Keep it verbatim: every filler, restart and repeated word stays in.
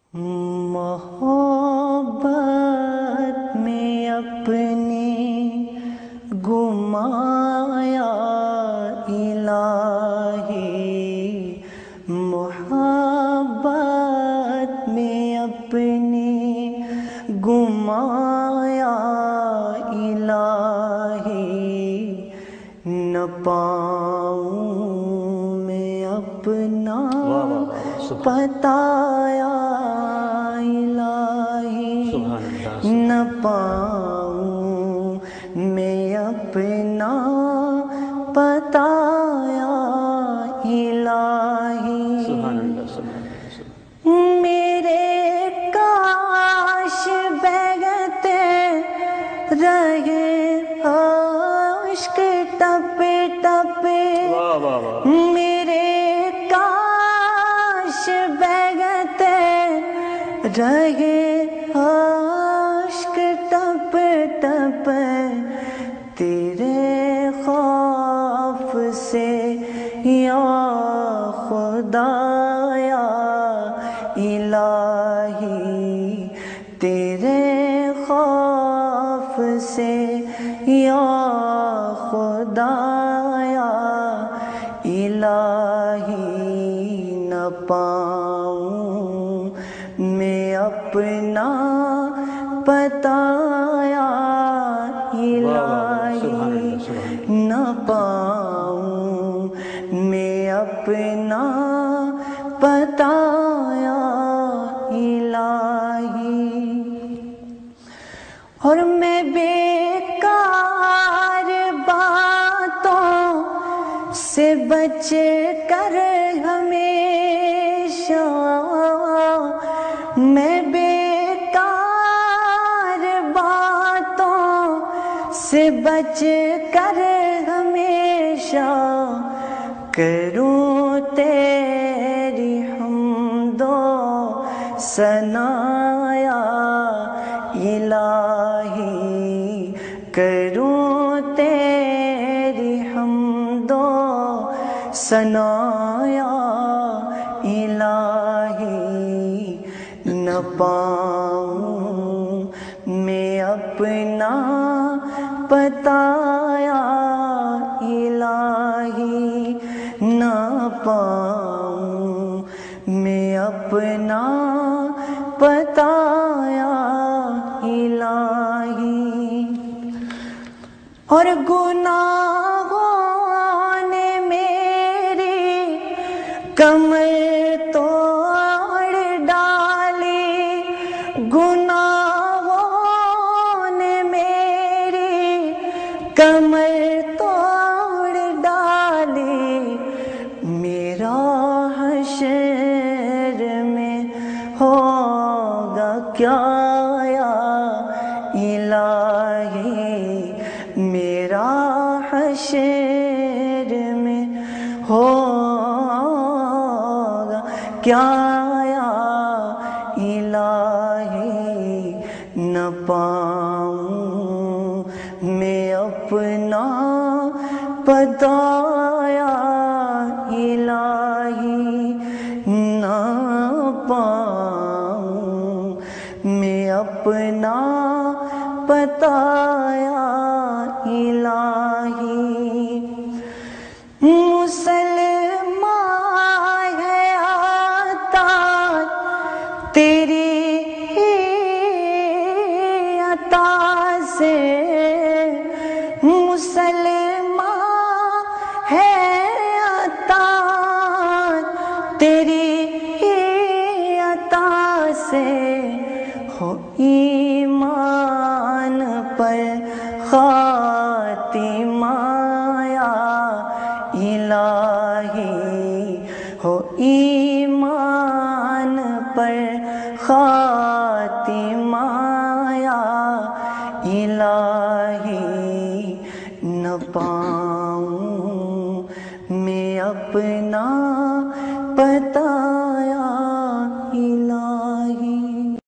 محبت میں اپنے گمایا الہی، محبت میں اپنے گمایا الہی، نہ پاؤں میں اپنا بتایا الہی، نہ پاؤں میں اپنا بتایا الہی، میرے کاش بہتے رہے عشق ٹپ ٹپ، میرے کاش بہتے رہے عشق ٹپ ٹپ، تیرے خوف سے یا خدایا الہی، تیرے خوف سے یا خدایا الہی، نہ پاؤں میں اپنا بتایا الہی، نہ پاؤں میں اپنا بتایا الہی، اور میں بیکار باتوں سے بچ کر ہمیشہ، میں بیکار باتوں سے بچ کر ہمیشہ کروں تیری حمد و ثنایا الہی، کروں تیری حمد و ثنایا الہی، نہ پاؤں میں اپنا بتایا الہی، نہ پاؤں میں اپنا بتایا الہی، اور گناہوں نے میری کمر توڑ ڈالی، گناہوں نے میری کمر توڑ ڈالی، میرا حشر میں ہوگا کیا یا الہی، میرا حشر میں ہوگا کیا یا الہی، نہ پاؤں میں اپنا بتایا الہی، نہ پاؤں میں اپنا بتایا الہی، مسلمان ہے عطا تیری عطا سے، مسلمان ہے عطا تیری عطا سے، ہو ایمان پر خاتمہ یا الہی، ہو ایمان پر خاتمہ یا الہی، نہ پاؤں میں اپنا